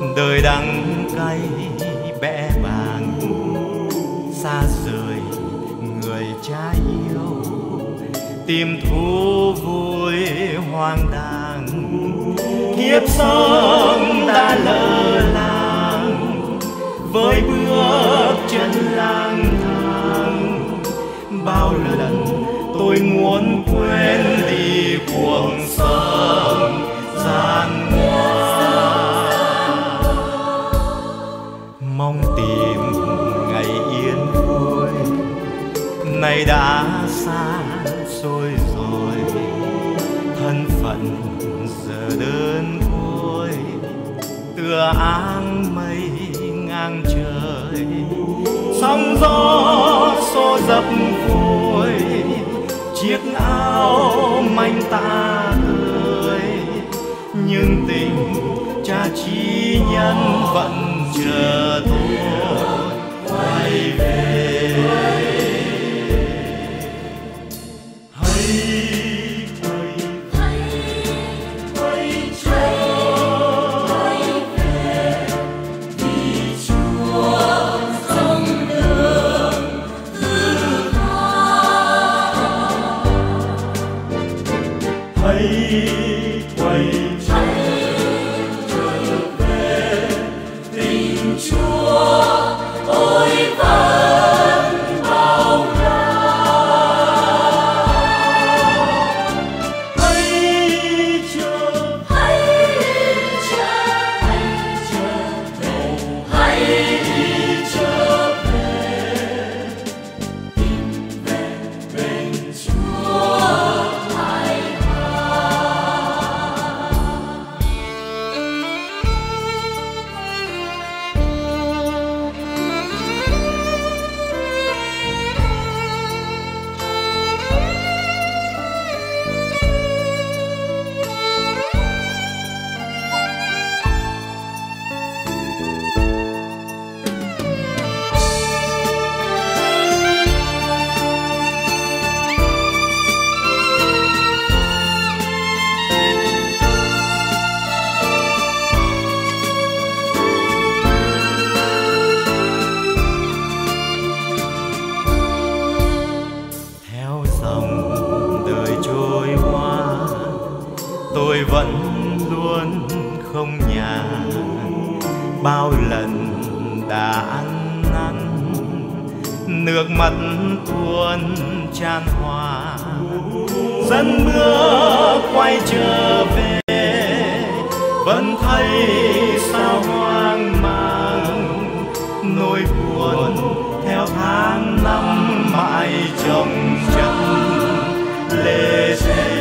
đời đắng cay bẽ bàng, xa rời người cha yêu, tìm thú vui hoang đàng. Kiếp sống đã lỡ làng với bước chân lang thang. Bao lần tôi muốn quên đi cuộc sống gian ngoan, mong tìm ngày yên vui, nay đã xa xôi rồi. Thân phận giờ đơn côi, tựa áng mây ngang trời. Sóng gió xô dập vội, chiếc áo manh ta tươi. Nhưng tình cha chi nhân vẫn chờ tôi quay về. Tôi vẫn luôn không nhà, bao lần đã ăn năn, nước mắt tuôn tràn hòa. Dẫn mưa quay trở về, vẫn thấy sao hoang mang. Nỗi buồn theo tháng năm mãi chồng chất lê rê.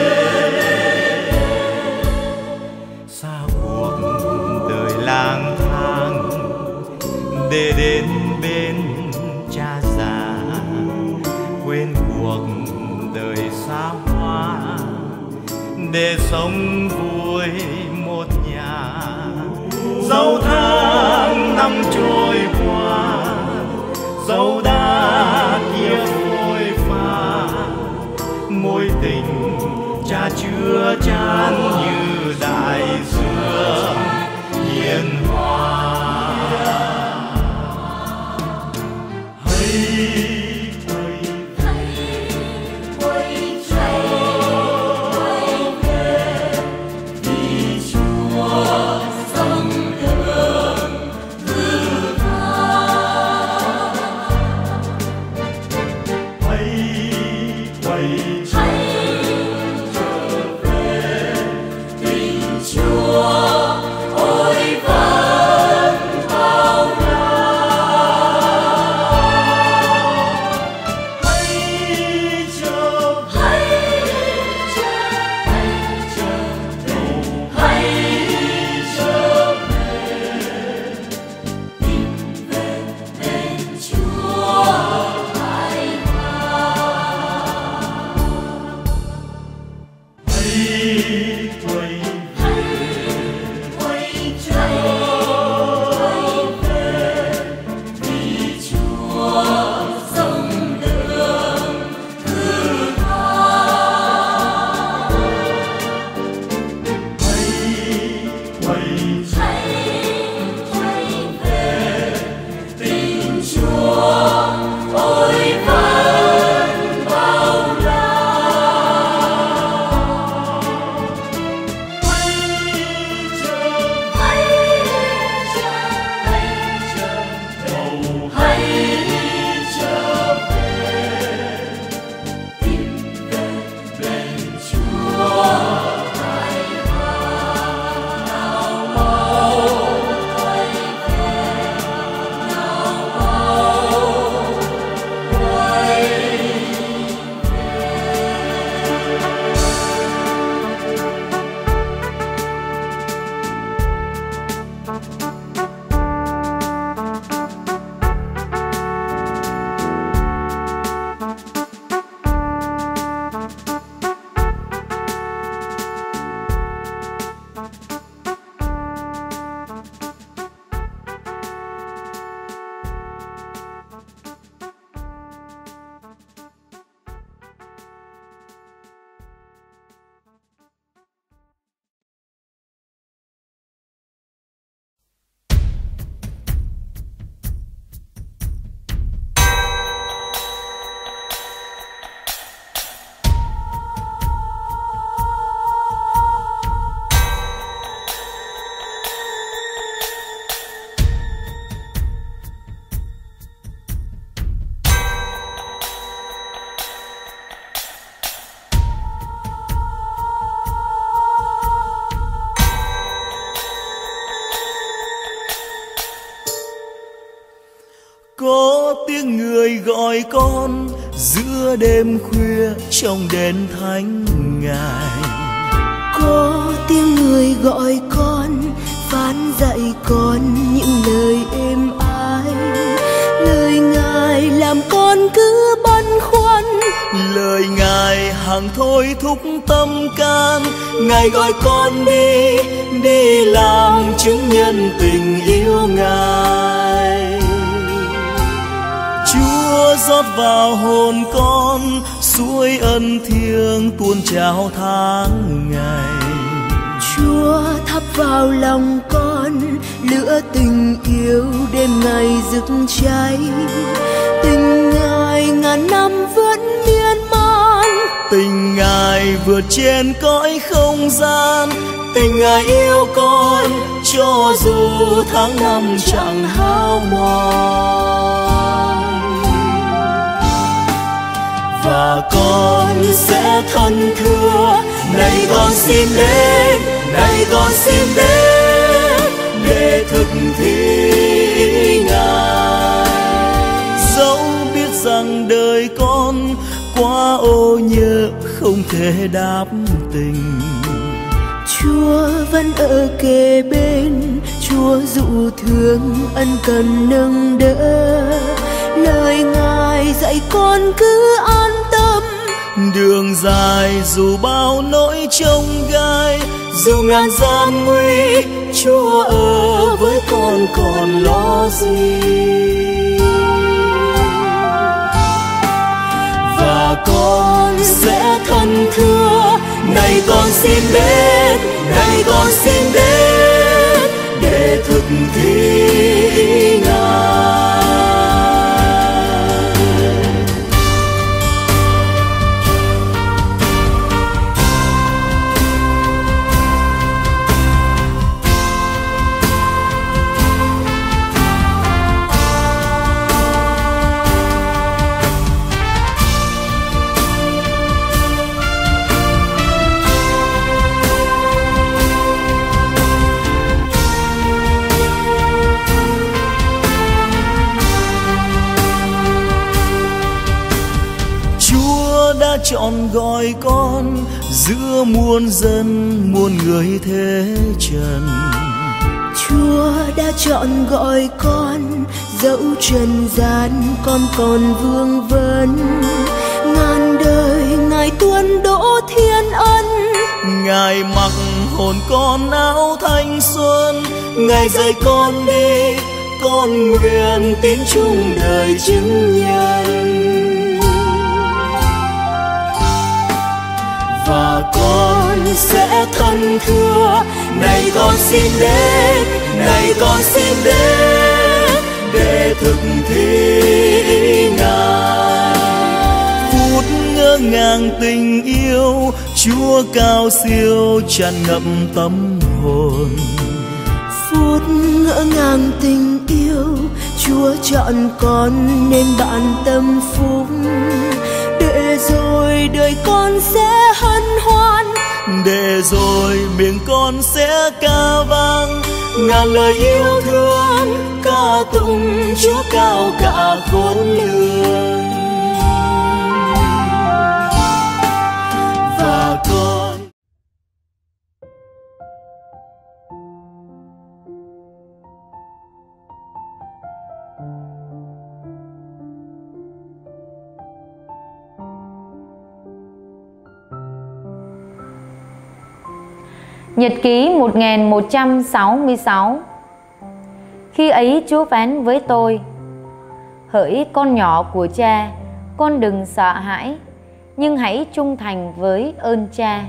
Lang thang để đến bên cha già, quên cuộc đời xa hoa để sống vui một nhà. Dẫu tháng năm trôi qua, dẫu đã kia phôi pha, mối tình cha chưa chan như đại dương hiền hòa. Có tiếng người gọi con giữa đêm khuya trong đền thánh Ngài. Có tiếng người gọi con phán dạy con những lời êm ái. Lời Ngài làm con cứ băn khoăn, lời Ngài hằng thôi thúc tâm can. Ngài gọi con đi, đi làm chứng nhân tình yêu Ngài. Chúa rót vào hồn con suối ân thiêng tuôn trào tháng ngày. Chúa thắp vào lòng con lửa tình yêu đêm ngày rực cháy. Tình Ngài ngàn năm vẫn miên man, tình Ngài vượt trên cõi không gian. Tình Ngài yêu con cho dù tháng năm chẳng hao mòn. Và con sẽ thân thưa, này con xin đến, này con xin đến để thực thi Ngài. Dẫu biết rằng đời con quá ô nhơ không thể đáp tình, Chúa vẫn ở kề bên. Chúa dụ thương ân cần nâng đỡ. Lời Ngài dạy con cứ an tâm. Đường dài dù bao nỗi chông gai, dù ngàn gian nguy, Chúa ở với con còn lo gì. Và con sẽ thân thưa, này con xin đến, này con xin đến để thực thi Ngài. Chọn gọi con giữa muôn dân muôn người thế trần. Chúa đã chọn gọi con dẫu trần gian con còn vương vấn. Ngàn đời Ngài tuôn đổ thiên ân, Ngài mặc hồn con áo thanh xuân. Ngài dạy con đi, con nguyện tín chung đời chứng nhân. Và con sẽ thân thưa, này con xin đến, này con xin đến để thực thi Ngài. Phút ngỡ ngàng tình yêu, Chúa cao siêu tràn ngập tâm hồn. Phút ngỡ ngàng tình yêu, Chúa chọn con nên bạn tâm phúc. Để rồi đời con sẽ hân hoan, để rồi miệng con sẽ ca vang ngàn lời yêu thương, ca tụng Chúa cao cả khôn lường. Và con Nhật ký 1166. Khi ấy Chúa phán với tôi: hỡi con nhỏ của Cha, con đừng sợ hãi, nhưng hãy trung thành với ơn Cha.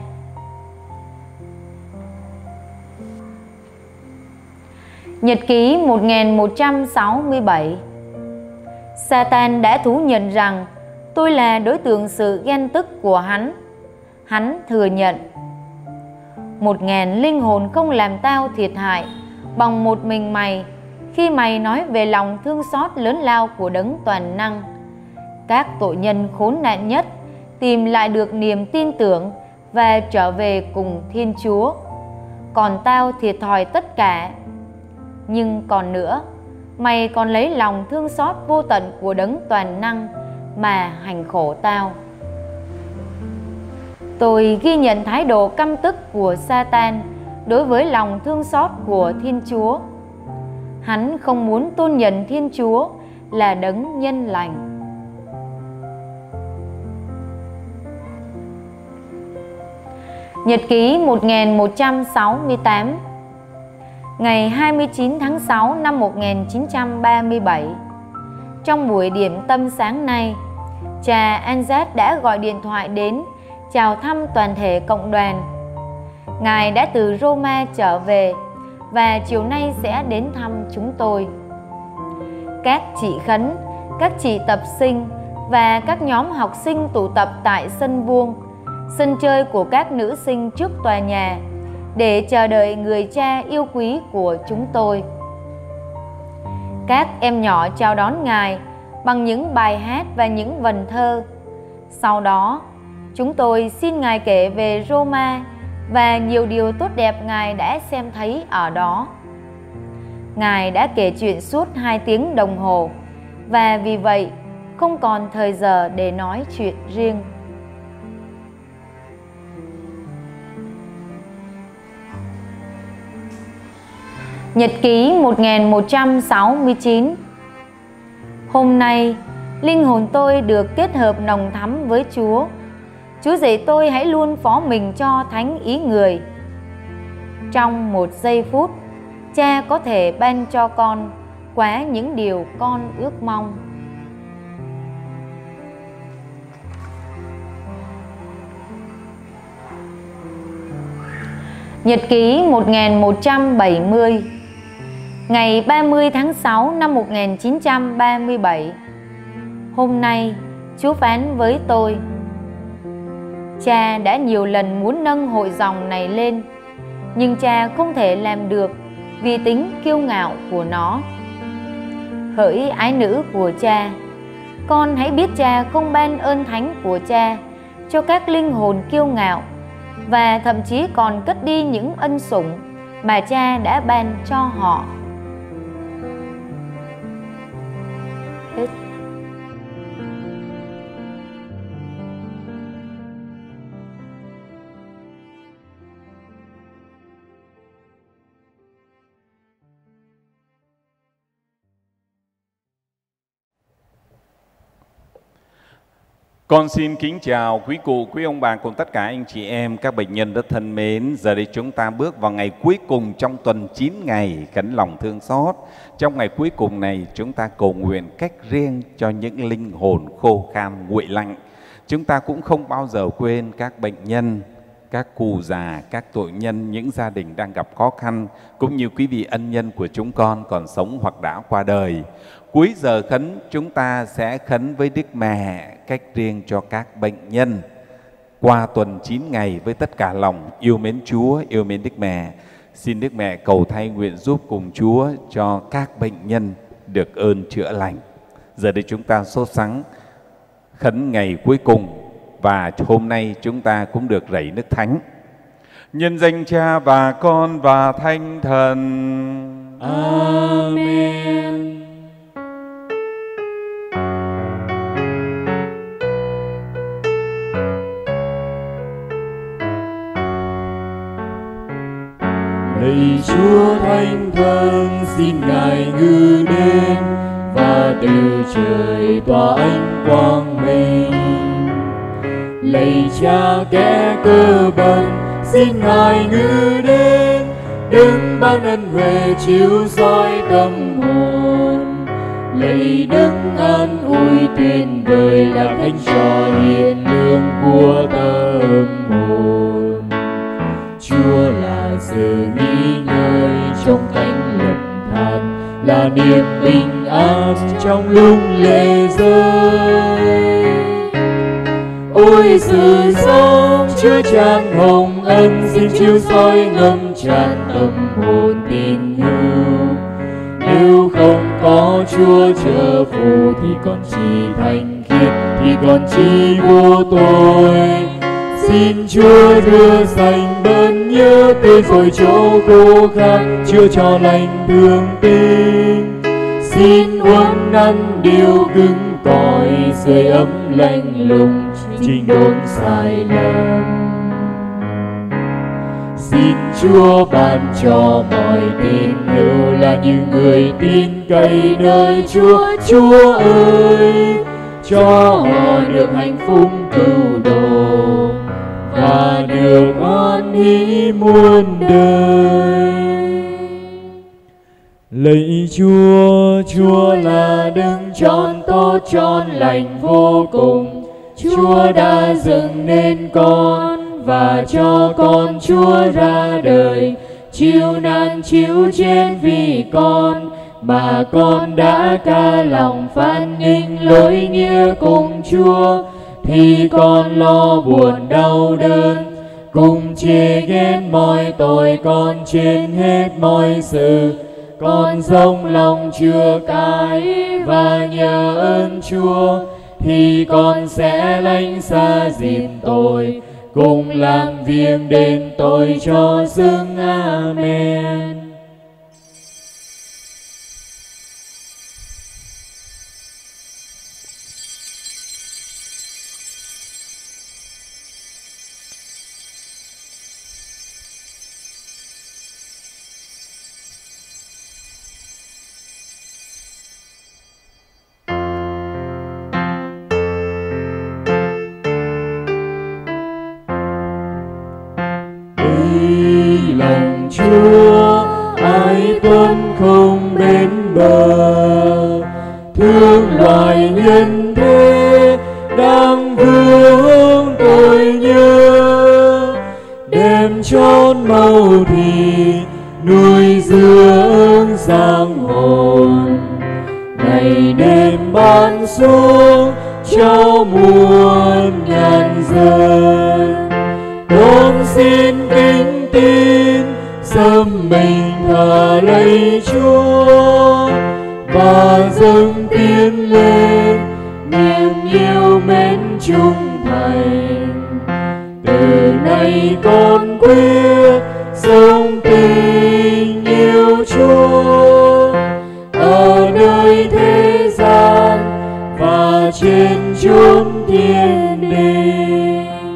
Nhật ký 1167. Satan đã thú nhận rằng tôi là đối tượng sự ghen tức của hắn. Hắn thừa nhận: 1000 linh hồn không làm tao thiệt hại bằng một mình mày, khi mày nói về lòng thương xót lớn lao của Đấng toàn năng. Các tội nhân khốn nạn nhất tìm lại được niềm tin tưởng và trở về cùng Thiên Chúa, còn tao thiệt thòi tất cả. Nhưng còn nữa, mày còn lấy lòng thương xót vô tận của đấng toàn năng mà hành khổ tao. Tôi ghi nhận thái độ căm tức của Satan đối với lòng thương xót của Thiên Chúa. Hắn không muốn tôn nhận Thiên Chúa là đấng nhân lành. Nhật ký 1168. Ngày 29 tháng 6 năm 1937, trong buổi điểm tâm sáng nay, cha Anzat đã gọi điện thoại đến chào thăm toàn thể cộng đoàn. Ngài đã từ Roma trở về và chiều nay sẽ đến thăm chúng tôi. Các chị khấn, các chị tập sinh và các nhóm học sinh tụ tập tại sân vuông, sân chơi của các nữ sinh trước tòa nhà để chờ đợi người cha yêu quý của chúng tôi. Các em nhỏ chào đón Ngài bằng những bài hát và những vần thơ. Sau đó, chúng tôi xin Ngài kể về Roma và nhiều điều tốt đẹp Ngài đã xem thấy ở đó. Ngài đã kể chuyện suốt 2 tiếng đồng hồ và vì vậy không còn thời giờ để nói chuyện riêng. Nhật ký 1169. Hôm nay, linh hồn tôi được kết hợp nồng thắm với Chúa. Chúa dạy tôi hãy luôn phó mình cho thánh ý người. Trong 1 giây phút, Cha có thể ban cho con quá những điều con ước mong. Nhật ký 1170. Ngày 30 tháng 6 năm 1937. Hôm nay, Chúa phán với tôi: Cha đã nhiều lần muốn nâng hội dòng này lên, nhưng Cha không thể làm được vì tính kiêu ngạo của nó. Hỡi ái nữ của Cha, con hãy biết Cha không ban ơn thánh của Cha cho các linh hồn kiêu ngạo, và thậm chí còn cất đi những ân sủng mà Cha đã ban cho họ. Hết. Con xin kính chào quý cụ, quý ông bà cùng tất cả anh chị em, các bệnh nhân rất thân mến. Giờ đây chúng ta bước vào ngày cuối cùng trong tuần 9 ngày khấn lòng thương xót. Trong ngày cuối cùng này, chúng ta cầu nguyện cách riêng cho những linh hồn khô khan nguội lạnh. Chúng ta cũng không bao giờ quên các bệnh nhân, các cụ già, các tội nhân, những gia đình đang gặp khó khăn, cũng như quý vị ân nhân của chúng con còn sống hoặc đã qua đời. Cuối giờ khấn, chúng ta sẽ khấn với Đức Mẹ cách riêng cho các bệnh nhân. Qua tuần 9 ngày với tất cả lòng yêu mến Chúa, yêu mến Đức Mẹ, xin Đức Mẹ cầu thay nguyện giúp cùng Chúa cho các bệnh nhân được ơn chữa lành. Giờ đây chúng ta sốt sắng khấn ngày cuối cùng, và hôm nay chúng ta cũng được rảy nước thánh. Nhân danh Cha và Con và Thánh Thần. Amen. Lạy Chúa Thánh Thần, xin Ngài ngự đến và từ trời tỏa ánh quang minh. Lạy Cha kẻ cơ bẩn, xin Ngài ngự đến, đừng ban ân huệ chiếu soi tâm hồn. Lạy Đức an ủi tuyệt vời là thánh trò hiền lương của tâm hồn. Chúa là sự nghỉ ngơi trong cánh lầm than, là niềm bình an trong lúc lệ rơi. Ôi sự sống chứa chan hồng ân, xin chiếu soi ngâm tràn tâm hồn tin hữu. Nếu không có Chúa trợ phù thì con chỉ thanh khiết, thì con chỉ vô tội. Xin Chúa đưa sành bớn nhớ tới rồi chỗ khô khan, chữa cho lành thương tình. xin uốn nắn điều cứng cỏi, sưởi ấm lạnh lùng chỉnh đốn sai lầm. Xin Chúa ban cho mọi tín hữu là những người tin cậy nơi Chúa. Chúa ơi, cho họ được hạnh phúc cứu độ và được an hỷ muôn đời. Lạy Chúa, Chúa là đấng trọn tốt trọn lành vô cùng. Chúa đã dựng nên con và cho con Chúa ra đời, chịu nạn chịu chết vì con, mà con đã ca lòng phán nghinh lỗi nghĩa cùng Chúa. Thì con lo buồn đau đớn, cùng chê ghét mọi tội, con trên hết mọi sự. Con dâng lòng chừa cải và nhờ ơn Chúa, thì con sẽ lánh xa dìm tội, cùng làm việc đền tội cho xứng. Amen. Lòng Chúa ái tuân không bến bờ, thương loài nhân thế đang vương tôi nhớ, đem chốn màu thì nuôi dưỡng sáng hồn, ngày đêm ban xuống cho muôn ngàn dân. Con xin kính tin xâm mình thờ lấy Chúa và dâng tiến lên niềm yêu mến trung thành. Từ nay con quyết sống tình yêu Chúa ở nơi thế gian và trên chốn thiên đình.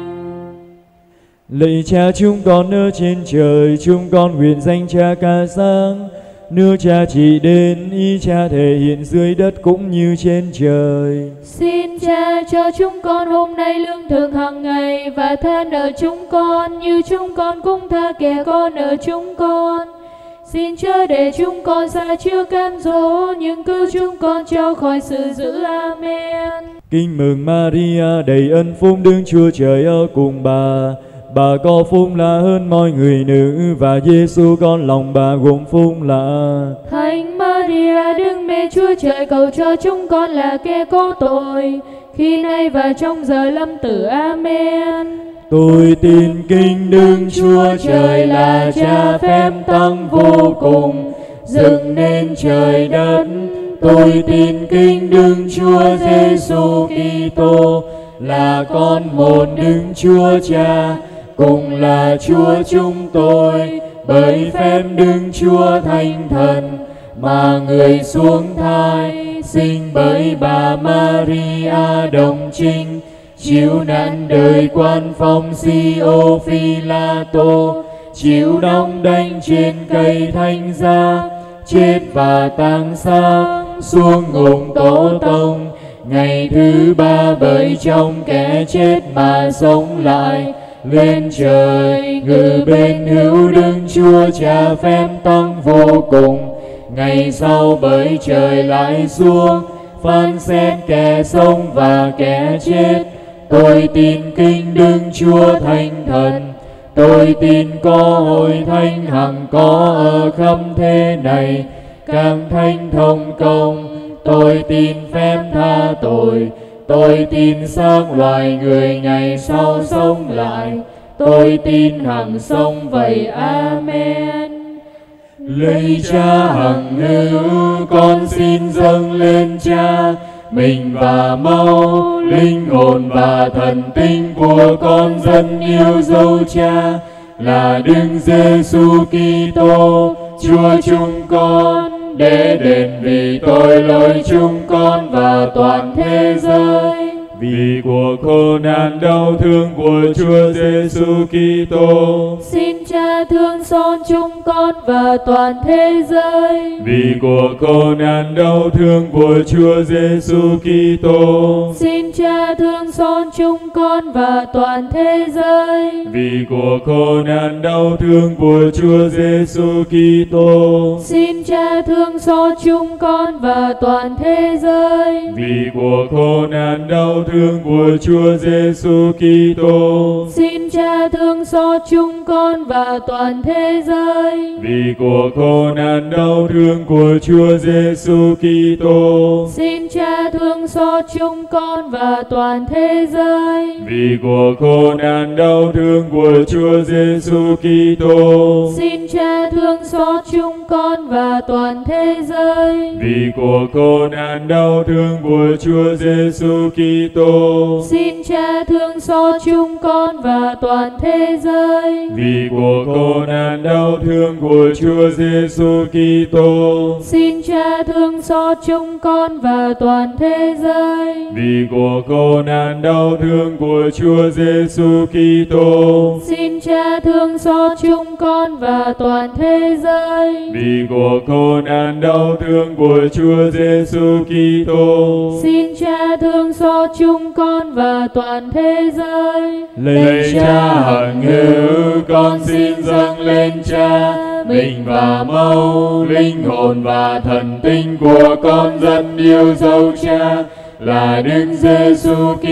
Lạy Cha chúng con ở trên trời, chúng con nguyện danh Cha ca sáng, nước Cha chỉ đến, ý Cha thể hiện dưới đất cũng như trên trời. Xin Cha cho chúng con hôm nay lương thực hàng ngày, và tha nợ chúng con như chúng con cũng tha kẻ có nợ chúng con. Xin chớ để chúng con sa trước cám dỗ, nhưng cứu chúng con cho khỏi sự dữ. Amen. Kính mừng Maria đầy ân phúc, Đức Chúa Trời ở cùng bà. Bà có phúc là hơn mọi người nữ, và Giêsu con lòng bà gồm phúc là. Thánh Maria Đức Mẹ Chúa Trời, cầu cho chúng con là kẻ có tội, khi nay và trong giờ lâm tử. Amen. Tôi tin kính Đức Chúa Trời là Cha phép tăng vô cùng, dựng nên trời đất. Tôi tin kính Đức Chúa Giêsu Kitô là con một Đức Chúa Cha, cùng là Chúa chúng tôi, bởi phép Đức Chúa Thánh Thần mà người xuống thai, sinh bởi bà Maria đồng trinh, chịu nạn đời quan phong Pôncio Phi-la-tô, chịu đóng đinh trên cây thánh giá, chết và táng xác, xuống ngục tổ tông, ngày thứ ba bởi trong kẻ chết mà sống lại, lên trời ngự bên hữu Đức Chúa Cha phép tăng vô cùng. Ngày sau bởi trời lại xuống, phán xét kẻ sống và kẻ chết. Tôi tin kính Đức Chúa Thánh Thần. Tôi tin có hội thánh hằng có ở khắp thế này, các thánh thông công. Tôi tin phép tha tội. Tôi tin xác loài người ngày sau sống lại. Tôi tin hằng sống vậy. Amen. Lạy Cha hằng hữu, con xin dâng lên Cha mình và máu, linh hồn và thần tinh của con dân yêu dấu Cha là Đức Giêsu Kitô, Chúa chúng con, để đền vì tội lỗi chúng con và toàn thế giới. Vì cuộc khổ nạn đau thương của Chúa Giêsu Kitô, xin Cha thương xót chúng con và toàn thế giới. vì cuộc khổ nạn đau thương của Chúa Giêsu Kitô, xin Cha thương xót chúng con và toàn thế giới. vì cuộc khổ nạn đau thương của Chúa Giêsu Kitô, xin Cha thương xót chúng con và toàn thế giới. vì cuộc khổ nạn đau thương của Chúa Giêsu Kitô, xin Cha thương xót chúng con và toàn thế giới. vì cuộc khổ nạn đau thương của Chúa Giêsu Kitô, xin Cha thương xót chúng con và toàn thế giới. vì cuộc khổ nạn đau thương của Chúa Giêsu Kitô, xin Cha thương xót chúng con và toàn thế giới. vì cuộc khổ nạn đau thương của Chúa Giêsu Kitô, xin Cha thương xót chúng con và toàn thế giới. vì cuộc khổ nạn đau thương của Chúa Giêsu Kitô, xin Cha thương xót chúng con và toàn thế giới. vì cuộc khổ nạn đau thương của Chúa Giêsu Kitô, xin Cha thương xót chúng con và toàn thế giới. vì cuộc khổ nạn đau thương của Chúa Giêsu Kitô, xin Cha thương xót chúng con và toàn thế giới. lạy Cha hằng hữu, con xin dâng lên Cha mình và máu, linh hồn và thần tinh của con dân yêu dấu Cha là Đức Giêsu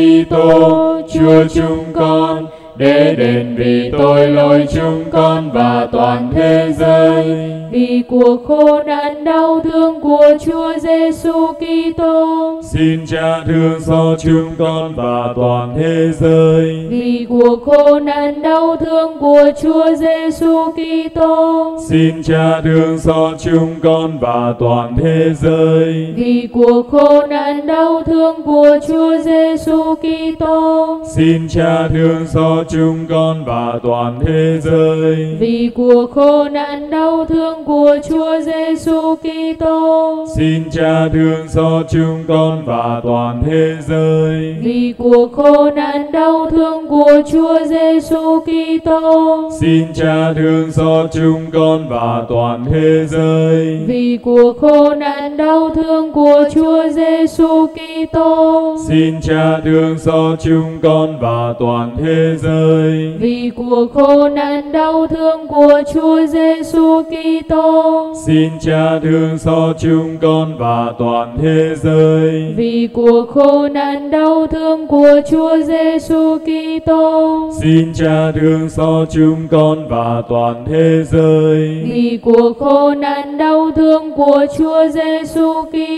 Kitô, Chúa chúng con, để đền vì tội lỗi chúng con và toàn thế giới. Vì cuộc khổ nạn đau thương của Chúa Giêsu Kitô, xin Cha thương xót chúng con và toàn thế giới. vì cuộc khổ nạn đau thương của Chúa Giêsu Kitô, xin Cha thương xót chúng con và toàn thế giới. vì cuộc khổ nạn đau thương của Chúa Giêsu Kitô, xin Cha thương xót chúng con và toàn thế giới. vì cuộc khổ nạn đau thương của Chúa Giêsu Kitô, xin Cha thương xót chúng con và toàn thế giới. vì cuộc khổ nạn đau thương của Chúa Giêsu Kitô, xin Cha thương xót chúng con và toàn thế giới. vì cuộc khổ nạn đau thương của Chúa Giêsu Kitô, xin Cha thương xót chúng con và toàn thế giới. vì cuộc khổ nạn đau thương của Chúa Giêsu Kitô, xin Cha thương xót chúng con và toàn thế giới. vì cuộc khổ nạn đau thương của Chúa Giêsu Kitô, xin Cha thương xót chúng con và toàn thế giới. vì cuộc khổ nạn đau thương của Chúa Giêsu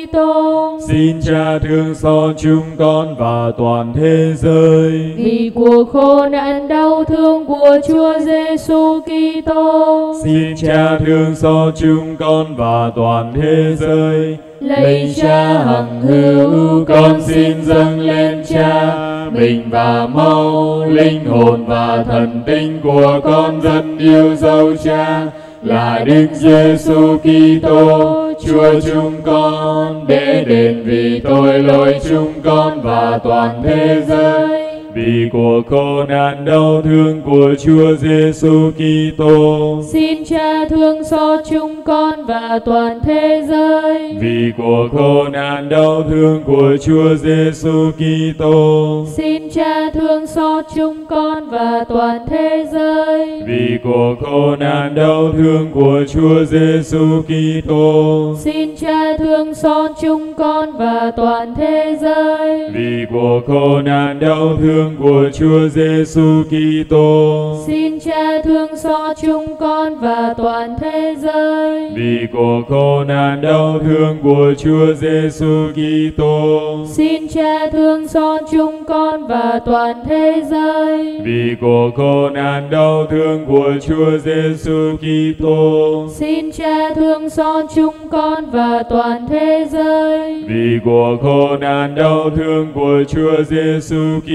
Kitô, xin Cha thương xót chúng con và toàn thế giới. vì cuộc khổ nạn đau thương của Chúa Giêsu Kitô, xin Cha thương xót chúng con và toàn thế giới. lạy Cha hằng hữu, con xin dâng lên Cha mình và máu, linh hồn và thần tinh của con dân yêu dấu Cha là Đức Giêsu Kitô, Chúa chúng con, để đền vì tội lỗi chúng con và toàn thế giới. Vì cuộc khổ nạn đau thương của Chúa Giêsu Kitô, xin Cha thương xót chúng con và toàn thế giới. vì cuộc khổ nạn đau thương của Chúa Giêsu Kitô, xin Cha thương xót chúng con và toàn thế giới. vì cuộc khổ nạn đau thương của Chúa Giêsu Kitô, xin Cha thương xót chúng con và toàn thế giới. vì cuộc khổ nạn đau thương của Chúa Giêsu Kitô, xin Cha thương xót chúng con và toàn thế giới. vì cuộc khổ nạn đau thương của Chúa Giêsu Kitô, xin Cha thương xót chúng con và toàn thế giới. vì cuộc khổ nạn đau thương của Chúa Giêsu Kitô, xin Cha thương xót chúng con và toàn thế giới. vì cuộc khổ nạn đau thương của Chúa Giêsu Kitô,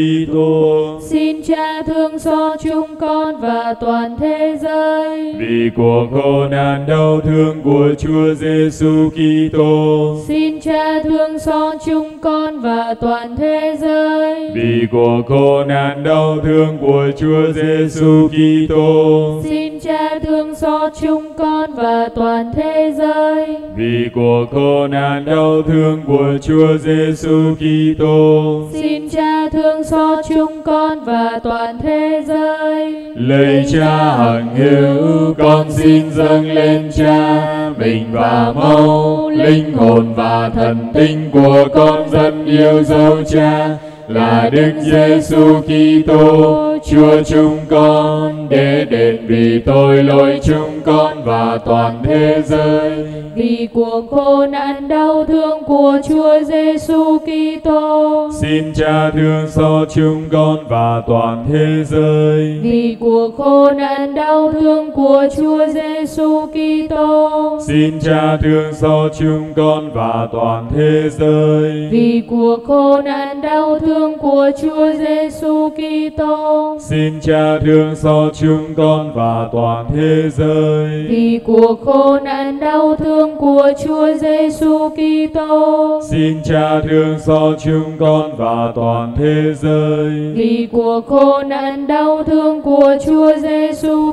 Kitô. Xin Cha thương xót chúng con và toàn thế giới. Vì cuộc khổ nạn đau thương của Chúa Giêsu Kitô. Xin Cha thương xót chúng con và toàn thế giới. Vì cuộc khổ nạn đau thương của Chúa Giêsu Kitô. Xin Cha thương xót chúng con và toàn thế giới. Vì cuộc khổ nạn đau thương của Chúa Giêsu Kitô. Xin Cha thương xót chúng con và toàn thế giới. Lạy Cha hằng hữu, con xin dâng lên Cha mình và máu, linh hồn và thần tinh của con dân yêu dấu Cha là Đức Giêsu Kitô, Chúa chúng con, để đền vì tội lỗi chúng con và toàn thế giới. Vì cuộc khổ nạn đau thương của Chúa Giêsu Kitô. Xin Cha thương xót chúng con và toàn thế giới. Vì cuộc khổ nạn đau thương của Chúa Giêsu Kitô. Xin Cha thương xót chúng con và toàn thế giới. Vì cuộc khổ nạn đau thương của Chúa Giêsu Kitô. Xin Cha thương xót chúng con và toàn thế giới. Vì cuộc khổ nạn đau thương của Chúa Giêsu Kitô. Xin Cha thương xót chúng con và toàn thế giới. Vì cuộc khổ nạn đau thương của Chúa Giêsu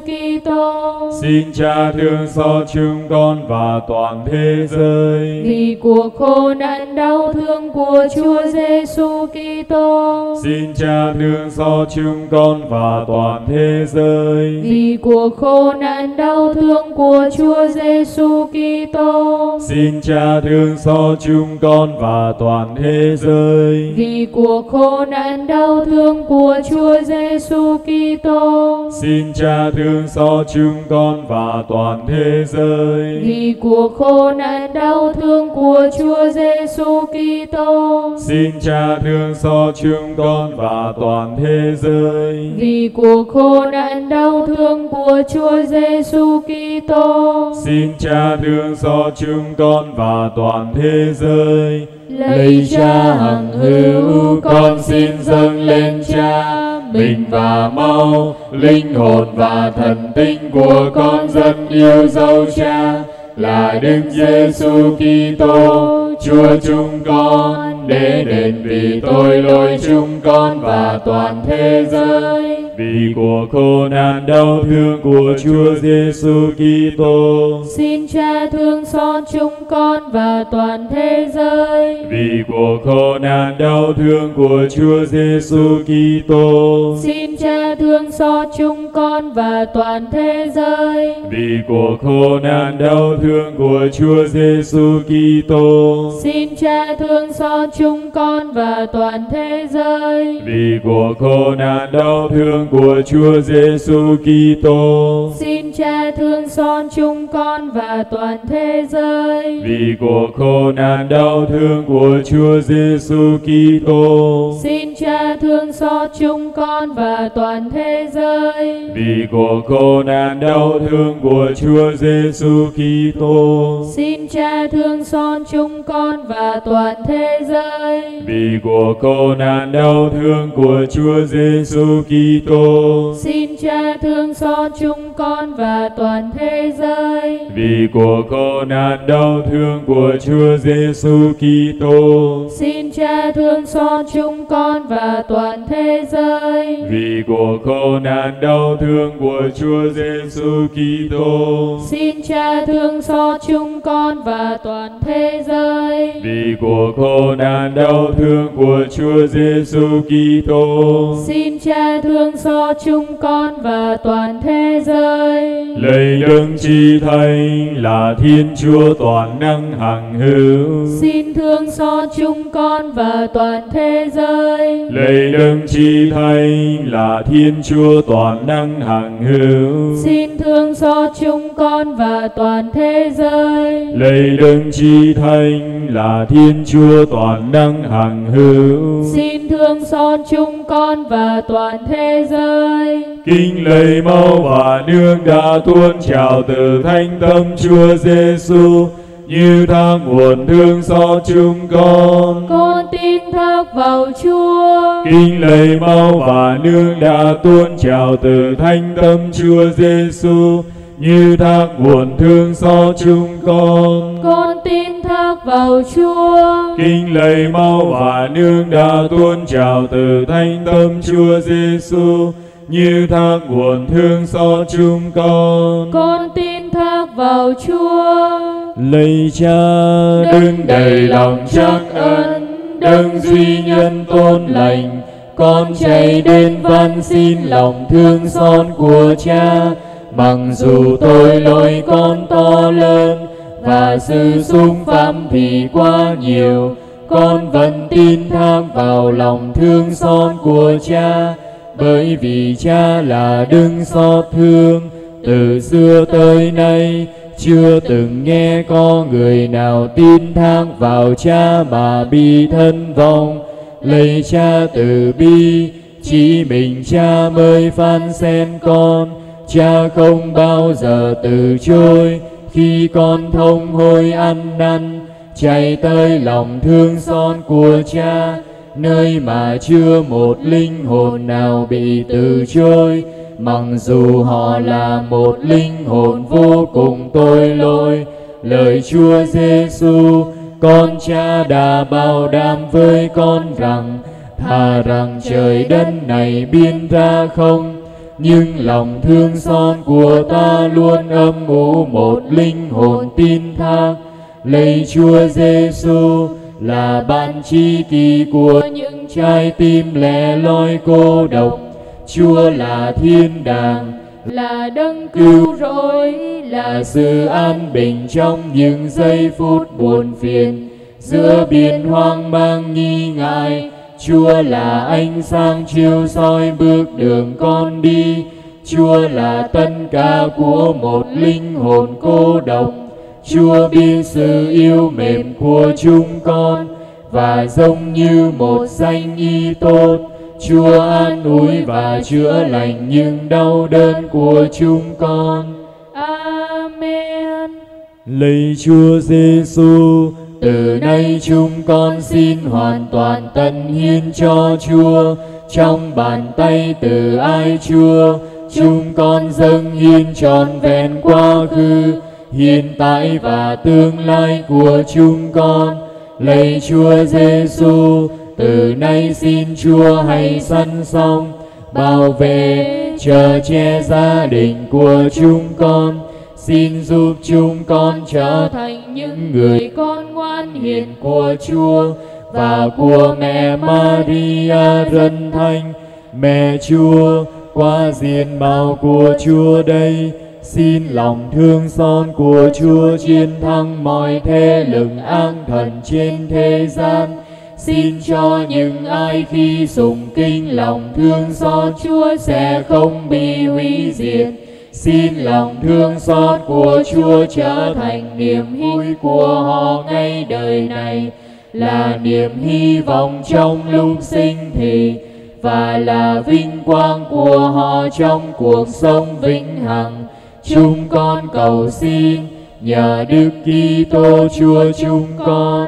Kitô. Xin Cha thương xót chúng con và toàn thế giới. Vì cuộc khổ nạn đau thương của Chúa Giêsu Kitô. Xin Cha thương xót chúng con và toàn thế giới. Vì cuộc khổ nạn đau thương của Chúa Giêsu Kitô. Xin Cha thương xót chúng con và toàn thế giới. Vì cuộc khổ nạn đau thương của Chúa Giêsu Kitô. Xin Cha thương xót chúng con và toàn thế giới. Vì cuộc khổ nạn đau thương của Chúa Giêsu Kitô. Xin Cha thương xót chúng con và toàn thế giới. Vì cuộc khổ nạn đau thương của Chúa Giêsu Kitô. Xin Cha thương xót chúng con và toàn thế giới. Lạy Cha hằng hữu, con xin dâng lên Cha mình và máu, linh hồn và thần tinh của con dân yêu dấu Cha là Đức Giêsu Kitô, Chúa chúng con, để đền vì tội lỗi chúng con và toàn thế giới. Vì cuộc khổ nạn đau thương của Chúa Giêsu Kitô. Xin Cha thương xót chúng con và toàn thế giới. Vì cuộc khổ nạn đau thương của Chúa Giêsu Kitô. Xin Cha thương xót chúng con và toàn thế giới. Vì cuộc khổ nạn đau thương của Chúa Giêsu Kitô. Xin Cha thương xót chúng con và toàn thế giới. Vì cuộc khổ nạn đau thương của Chúa Giêsu Kitô. Xin Cha thương xót chúng con và toàn thế giới. Vì cuộc khổ nạn đau thương của Chúa Giêsu Kitô. Xin Cha thương xót chúng con và toàn thế giới. Vì cuộc khổ nạn đau thương của Chúa Giêsu Kitô. Xin Cha thương xót chúng con và toàn thế giới. Vì cuộc khổ nạn đau thương của Chúa Giêsu Kitô. Xin Cha thương xót chúng con và toàn thế giới. Vì cuộc khổ nạn đau thương của Chúa Giêsu Kitô. Xin Cha thương xót chúng con và toàn thế giới. Vì cuộc khổ nạn đau thương của Chúa Giêsu Kitô. Xin Cha thương xót chúng con và toàn thế giới. Vì cuộc khổ nạn đau thương của Chúa Giêsu Kitô. Xin Cha thương xót chúng con và toàn thế giới. Lạy Đức Chí Thánh là Thiên Chúa toàn năng hằng hữu. Xin thương xót chúng con và toàn thế giới. Lạy Đức Chí Thánh là Thiên Chúa toàn năng hằng hữu. Xin thương xót chúng con và toàn thế giới. Lạy Đức Chí Thánh là Thiên Chúa toàn năng hằng hữu. Xin thương xót chúng con và toàn thế giới. Kính lạy máu và nước đã tuôn trào từ thánh tâm Chúa Giêsu, như thác nguồn thương xót chúng con. Con tin thác vào Chúa. Kính lạy máu và nước đã tuôn trào từ thánh tâm Chúa Giêsu, như thác nguồn thương xót chúng con. Con tin thác vào Chúa. Kính lạy máu và nước đã tuôn trào từ thánh tâm Chúa Giêsu, như thác nguồn thương xót chúng con. Con tin thác vào Chúa. Lạy Cha, đấng đầy lòng trắc ân, đấng duy nhân tôn lành, con chạy đến van xin lòng thương xót của Cha. Mặc dù tội lỗi con to lớn và sự xúc phạm thì quá nhiều, con vẫn tin thác vào lòng thương xót của Cha, bởi vì Cha là đấng xót thương. Từ xưa tới nay chưa từng nghe có người nào tin thác vào Cha mà bị thân vong. Lạy Cha từ bi, chỉ mình Cha mới phán xét con. Cha không bao giờ từ chối khi con thông hối ăn năn, chạy tới lòng thương xót của Cha, nơi mà chưa một linh hồn nào bị từ chối, mặc dù họ là một linh hồn vô cùng tội lỗi. Lời Chúa Giêsu, con Cha đã bảo đảm với con rằng, thà rằng trời đất này biến ra không, nhưng lòng thương xót của ta luôn âm ủ một linh hồn tin thác. Lạy Chúa Giêsu, là bạn tri kỷ của những trái tim lẻ loi cô độc. Chúa là thiên đàng, là đấng cứu rỗi, là sự an bình trong những giây phút buồn phiền giữa biển hoang mang nghi ngại. Chúa là ánh sáng chiếu soi bước đường con đi. Chúa là tất cả của một linh hồn cô độc. Chúa biết sự yêu mến của chúng con, và giống như một danh y tốt, Chúa an ủi và chữa lành những đau đớn của chúng con. Amen. Lạy Chúa Giêsu, từ nay chúng con xin hoàn toàn tận hiến cho Chúa. Trong bàn tay từ ái Chúa, chúng con dâng hiến trọn vẹn quá khứ, hiện tại và tương lai của chúng con. Lạy Chúa Giêsu, từ nay xin Chúa hãy săn song, bảo vệ, chở che gia đình của chúng con. Xin giúp chúng con trở thành những người con ngoan hiền của Chúa và của mẹ Maria Rân Thánh, mẹ Chúa. Qua diện mạo của Chúa đây, xin lòng thương xót của Chúa chiến thắng mọi thế lực ác thần trên thế gian. Xin cho những ai khi sùng kinh lòng thương xót Chúa sẽ không bị hủy diệt. Xin lòng thương xót của Chúa trở thành niềm vui của họ ngay đời này, là niềm hy vọng trong lúc sinh thì, và là vinh quang của họ trong cuộc sống vĩnh hằng. Chúng con cầu xin nhờ Đức Kitô Chúa chúng con.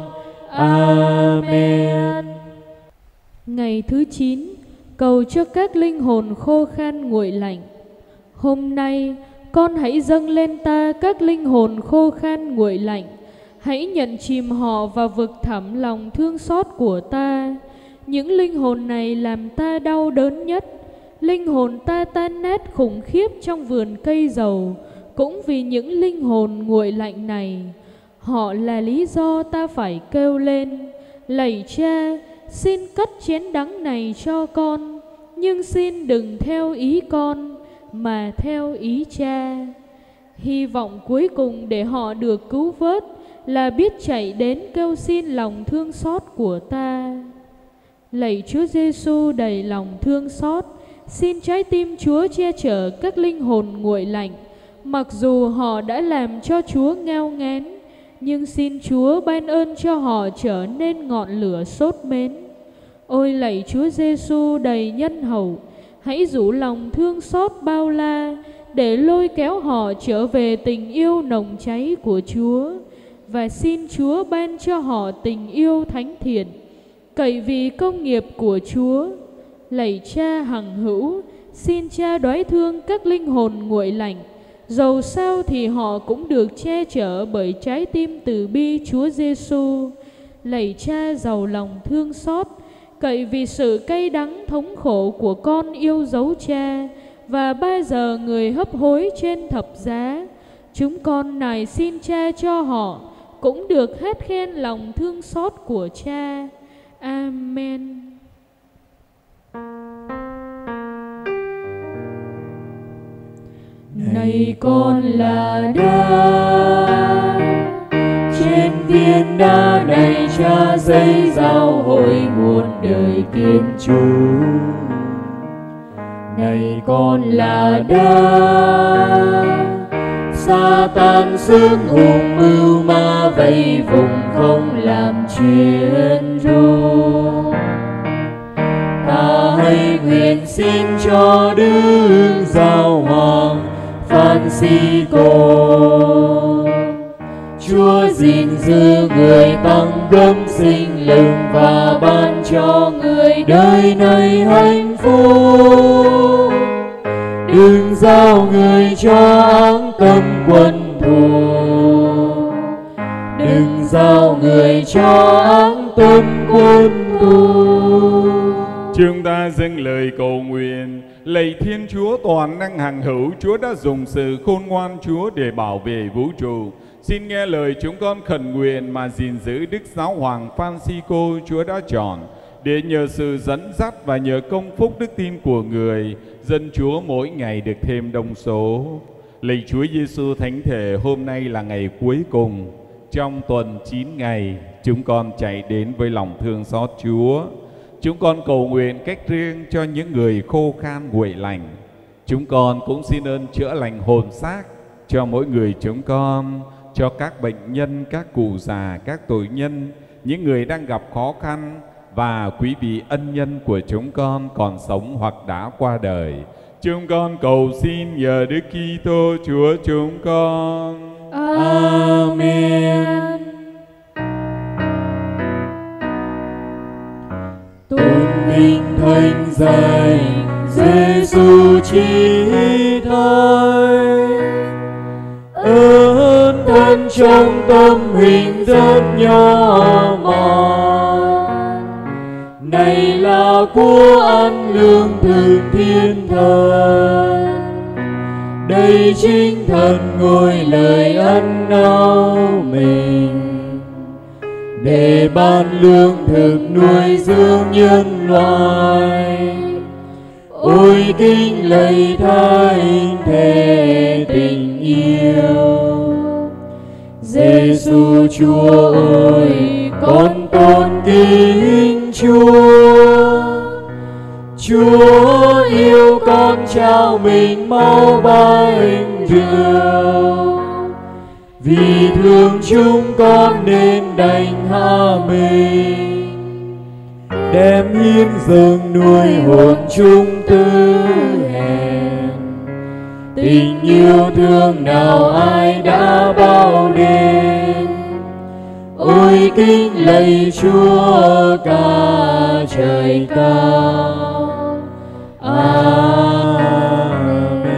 Amen. Ngày thứ 9, cầu cho các linh hồn khô khan nguội lạnh. Hôm nay, con hãy dâng lên ta các linh hồn khô khan nguội lạnh. Hãy nhận chìm họ vào vực thẳm lòng thương xót của ta. Những linh hồn này làm ta đau đớn nhất. Linh hồn ta tan nát khủng khiếp trong vườn cây dầu, cũng vì những linh hồn nguội lạnh này. Họ là lý do ta phải kêu lên: lạy Cha, xin cất chén đắng này cho con, nhưng xin đừng theo ý con, mà theo ý Cha. Hy vọng cuối cùng để họ được cứu vớt là biết chạy đến kêu xin lòng thương xót của ta. Lạy Chúa Giêsu đầy lòng thương xót, xin trái tim Chúa che chở các linh hồn nguội lạnh. Mặc dù họ đã làm cho Chúa ngao ngán, nhưng xin Chúa ban ơn cho họ trở nên ngọn lửa sốt mến. Ôi lạy Chúa Giêsu đầy nhân hậu, hãy rủ lòng thương xót bao la để lôi kéo họ trở về tình yêu nồng cháy của Chúa. và xin Chúa ban cho họ tình yêu thánh thiện, cậy vì công nghiệp của Chúa. Lạy Cha hằng hữu, xin Cha đoái thương các linh hồn nguội lạnh, dầu sao thì họ cũng được che chở bởi trái tim từ bi Chúa Giêsu. Lạy Cha giàu lòng thương xót, cậy vì sự cay đắng thống khổ của con yêu dấu Cha và bao giờ người hấp hối trên thập giá, chúng con nài xin Cha cho họ cũng được hát khen lòng thương xót của Cha. Amen. Này con là đá trên viên đá này, Cha xây giao hội muôn đời Thiên Chúa. Này con là đá, Sa-tan sức hùng mưu ma vây vùng không làm chuyện rối. Ta hãy nguyện xin cho Đức Giáo Hoàng Francisco, Chúa gìn giữ người, tăng gấm sinh lực và ban cho người đời này hạnh phúc. Đừng giao người cho áng tâm quân thù, đừng giao người cho áng tâm quân thù. Chúng ta dâng lời cầu nguyện. Lạy Thiên Chúa toàn năng hằng hữu, Chúa đã dùng sự khôn ngoan Chúa để bảo vệ vũ trụ. Xin nghe lời chúng con khẩn nguyện mà gìn giữ Đức Giáo Hoàng Francisco Chúa đã chọn, để nhờ sự dẫn dắt và nhờ công phúc đức tin của người, dân Chúa mỗi ngày được thêm đông số. Lạy Chúa Giêsu Thánh Thể, hôm nay là ngày cuối cùng trong tuần 9 ngày, chúng con chạy đến với lòng thương xót Chúa. Chúng con cầu nguyện cách riêng cho những người khô khan nguội lạnh. Chúng con cũng xin ơn chữa lành hồn xác cho mỗi người chúng con, cho các bệnh nhân, các cụ già, các tội nhân, những người đang gặp khó khăn và quý vị ân nhân của chúng con còn sống hoặc đã qua đời. Chúng con cầu xin nhờ Đức Kitô Chúa chúng con. Amen. Tôn vinh thánh danh Giêsu Chí Thánh, ơn thân trong tâm hình rất nhỏ mọn. Này là của ăn lương thực thiên thần, đây chính thần ngôi lời ăn nao mình, để ban lương thực nuôi dưỡng nhân loại. Ôi kính lạy thánh thể tình yêu, Giêsu Chúa ơi, con tôn kính Chúa. Chúa yêu con trao mình máu bánh rượu, vì thương chúng con nên đành hạ mình, đem hiến dâng nuôi hồn chúng tư hèn. Tình yêu thương nào ai đã bao đêm, ôi kính lạy Chúa cả trời cao. Amen.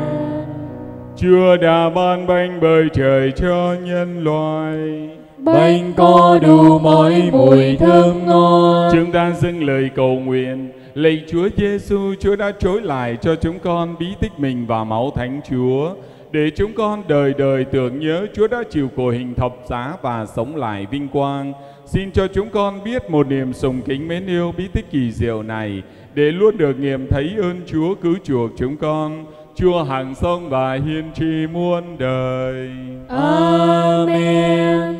Chúa đã ban bánh bởi trời cho nhân loại, bánh có đủ mọi mùi thơm ngon. Chúng ta dâng lời cầu nguyện. Lạy Chúa Giêsu, Chúa đã trối lại cho chúng con bí tích mình và máu Thánh Chúa, để chúng con đời đời tưởng nhớ Chúa đã chịu khổ hình thập giá và sống lại vinh quang. Xin cho chúng con biết một niềm sùng kính mến yêu bí tích kỳ diệu này, để luôn được nghiệm thấy ơn Chúa cứu chuộc chúng con. Chúa hằng sống và hiên tri muôn đời. Amen.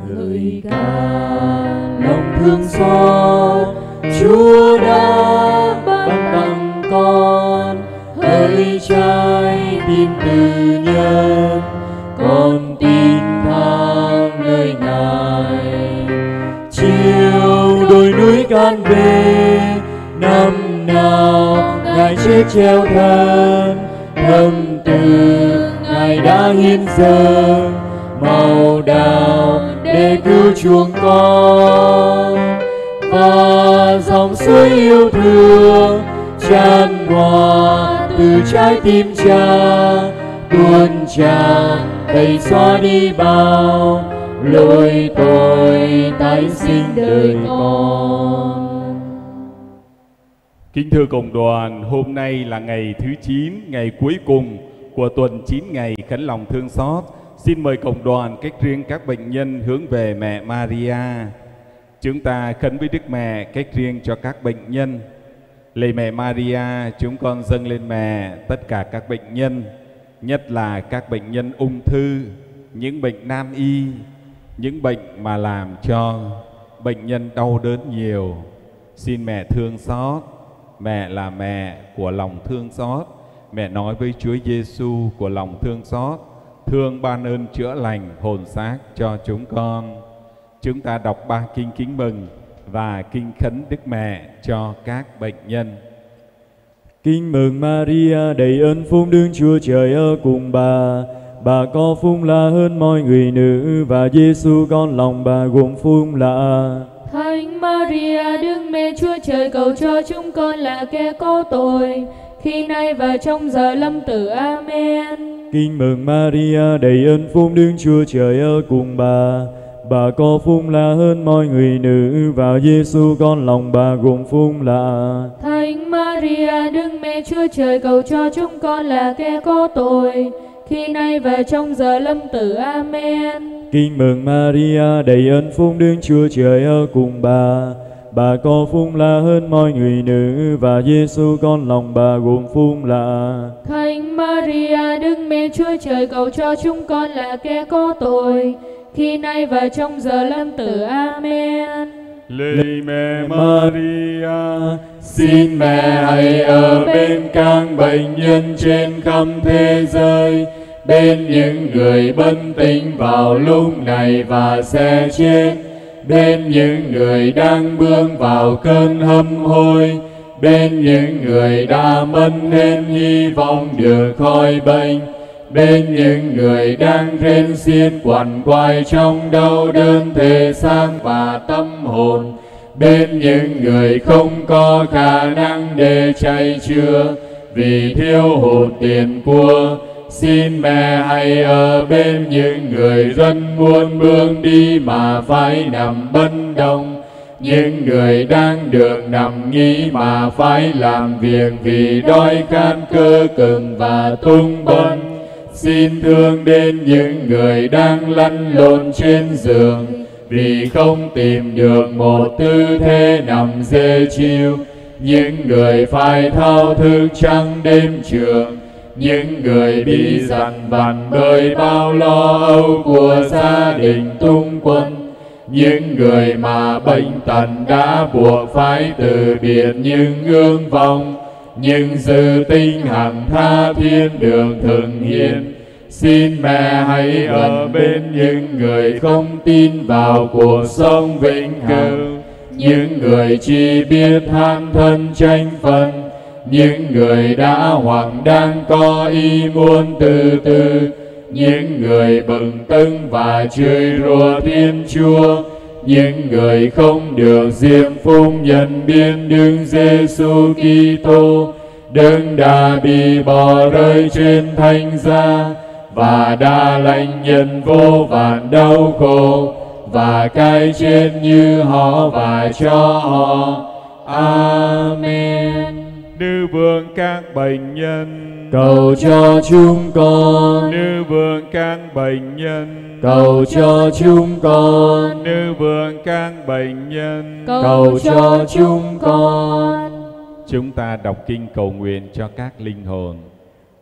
Ngợi ca lòng thương xót, Chúa đã ban tặng con hỡi trái tim từ nhân, con tin thang nơi Ngài. Chiều đồi núi can về, năm nào Ngài chết treo thân, tâm tư Ngài đã hiến dâng màu đào để cứu chuộc con. Và dòng suối yêu thương tràn hòa từ trái tim Cha, tuôn tràn đầy xóa đi bao lỗi tội tái sinh đời con. Kính thưa cộng đoàn, hôm nay là ngày thứ 9, ngày cuối cùng của tuần 9 ngày khấn lòng thương xót. Xin mời cộng đoàn cách riêng các bệnh nhân hướng về mẹ Maria. Chúng ta khấn với Đức Mẹ cách riêng cho các bệnh nhân. Lạy mẹ Maria, chúng con dâng lên mẹ tất cả các bệnh nhân, nhất là các bệnh nhân ung thư, những bệnh nan y, những bệnh mà làm cho bệnh nhân đau đớn nhiều. Xin mẹ thương xót. Mẹ là mẹ của lòng thương xót. Mẹ nói với Chúa Giêsu của lòng thương xót: thương ban ơn chữa lành hồn xác cho chúng con. Chúng ta đọc 3 kinh kính mừng và kinh khấn Đức Mẹ cho các bệnh nhân. Kinh mừng Maria đầy ơn phúc, Đức Chúa Trời ở cùng bà có phúc lạ hơn mọi người nữ, và Giêsu con lòng bà gồm phúc lạ. Thánh Maria Đức Mẹ Chúa Trời, cầu cho chúng con là kẻ có tội, khi nay và trong giờ lâm tử. Amen. Kinh mừng Maria đầy ơn phúc, Đức Chúa Trời ở cùng bà có phúc lạ hơn mọi người nữ, và Giêsu con lòng bà gồm phúc lạ. Thánh Maria Đức Mẹ Chúa Trời, cầu cho chúng con là kẻ có tội, khi nay và trong giờ lâm tử. Amen. Kinh mừng Maria đầy ơn phúc, Đức Chúa Trời ở cùng bà có phúc lạ hơn mọi người nữ, và Giêsu con lòng bà gồm phúc lạ. Thánh Maria Đức Mẹ Chúa Trời, cầu cho chúng con là kẻ có tội, khi nay và trong giờ lâm tử. Amen. Lạy mẹ Maria, xin mẹ hãy ở bên các bệnh nhân trên khắp thế giới, bên những người bất tỉnh vào lúc này và sẽ chết, bên những người đang bước vào cơn hâm hối, bên những người đã mất hết hy vọng được khỏi bệnh, bên những người đang rên xiết quằn quại trong đau đớn thể xác và tâm hồn, bên những người không có khả năng để chạy chữa vì thiếu hụt tiền của. Xin mẹ hãy ở bên những người rất muốn bước đi mà phải nằm bất động, những người đang được nằm nghỉ mà phải làm việc vì đói khát cơ cực và tung bấn. Xin thương đến những người đang lăn lộn trên giường vì không tìm được một tư thế nằm dễ chịu, những người phải thao thức trắng đêm trường, những người bị dằn vặt bởi bao lo âu của gia đình tung quân, những người mà bệnh tật đã buộc phải từ biệt những ương vọng, những dư tinh hằng tha thiên đường thường hiện. Xin mẹ hãy ở bên những người không tin vào cuộc sống vĩnh cửu, những người chỉ biết than thân tranh phân, những người đã hoặc đang có ý muốn từ từ, những người bừng tưng và chửi rủa Thiên Chúa, những người không được diệm phúc nhận biết Đức Giêsu Kitô, đấng đã bị bỏ rơi trên thánh giá và đã lãnh nhận vô vàn đau khổ và cái chết như họ và cho họ. Amen. Nữ vương các bệnh nhân, cầu cho chúng con. Nữ vương các bệnh nhân, cầu cho chúng con. Nữ vương các bệnh nhân, cầu cho chúng con. Chúng ta đọc kinh cầu nguyện cho các linh hồn.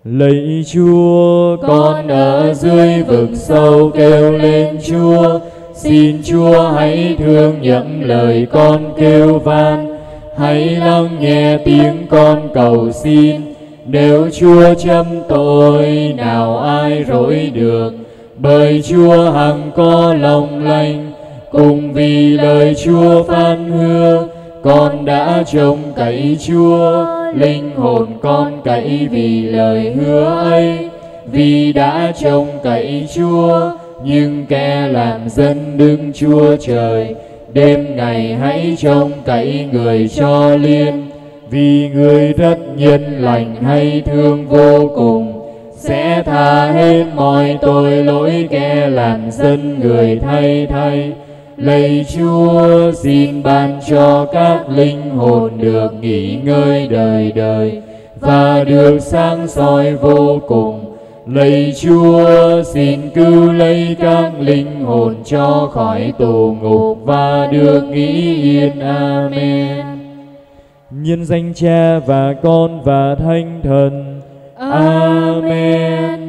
Lạy Chúa, con ở dưới vực sâu kêu lên Chúa, xin Chúa hãy thương nhận lời con kêu van, hãy lắng nghe tiếng con cầu xin. Nếu Chúa châm tội, nào ai rỗi được, bởi Chúa hằng có lòng lành. Cùng vì lời Chúa phán hứa, con đã trông cậy Chúa, linh hồn con cậy vì lời hứa ấy. Vì đã trông cậy Chúa, nhưng kẻ làm dân đứng Chúa Trời. Đêm ngày hãy trông cậy người cho liên, vì người rất nhân lành hay thương vô cùng, sẽ tha hết mọi tội lỗi kẻ làm dân người thay thay. Lạy Chúa, xin ban cho các linh hồn được nghỉ ngơi đời đời và được sáng soi vô cùng. Lạy Chúa, xin cứu lấy các linh hồn cho khỏi tù ngục và được nghỉ yên. Amen. Nhân danh Cha và Con và Thánh Thần. Amen.